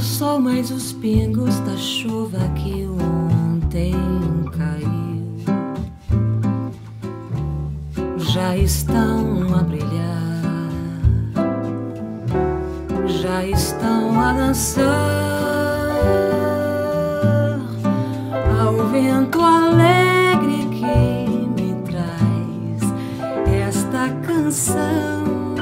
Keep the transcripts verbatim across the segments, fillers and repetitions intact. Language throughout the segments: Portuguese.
sol, mas os pingos da chuva que ontem caiu já estão a brilhar, já estão a dançar ao vento alegre que me traz esta canção.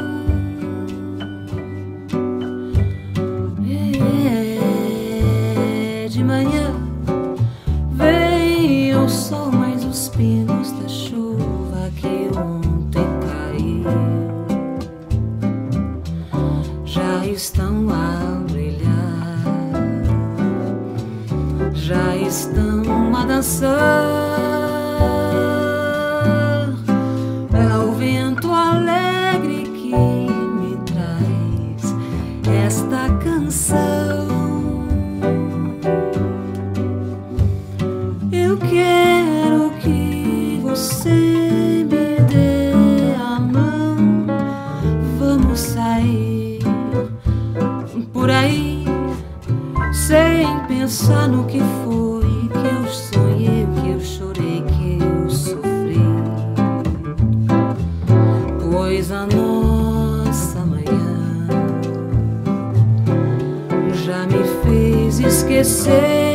De manhã veio o sol, mas os pingos da chuva que ontem caiu já estão a brilhar, já estão a dançar. É o vento alegre que me traz esta canção. Eu quero que você me dê a mão. Vamos sair por aí sem pensar no que foi que eu sonhei, que eu chorei, que eu sofri. Pois a nossa manhã já me fez esquecer.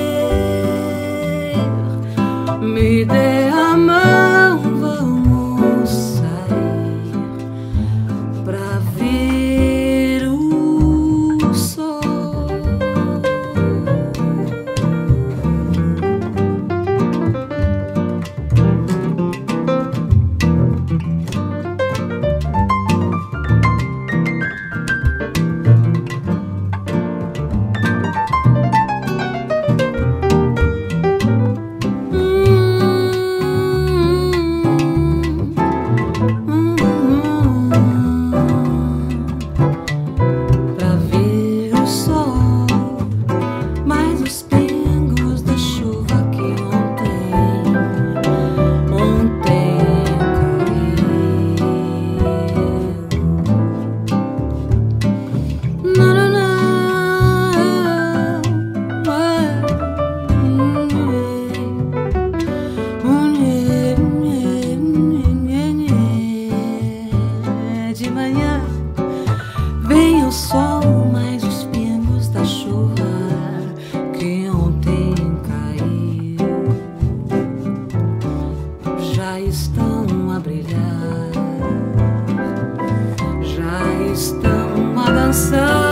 Me dê a mão, vamos sair pra ver o sol. De manhã vem o sol, mas os pingos da chuva que ontem caiu já estão a brilhar, já estão a dançar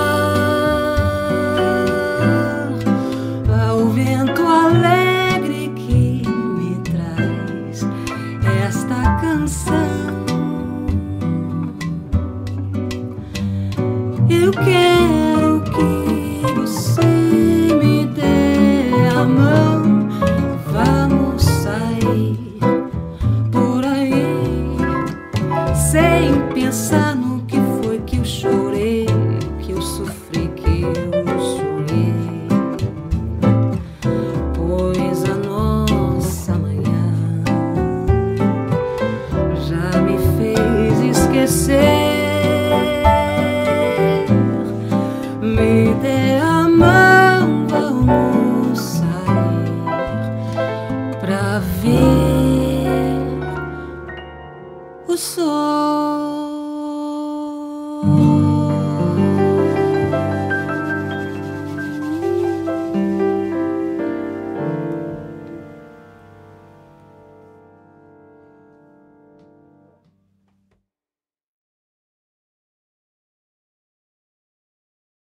ao vento alegre que me traz esta canção. Eu quero que você me dê a mão. Vamos sair por aí sem pensar no que foi que eu chorei, que eu sofri, que eu sonhei. Pois a nossa manhã já me fez esquecer. Me dê a mão, vamos sair pra ver o sol.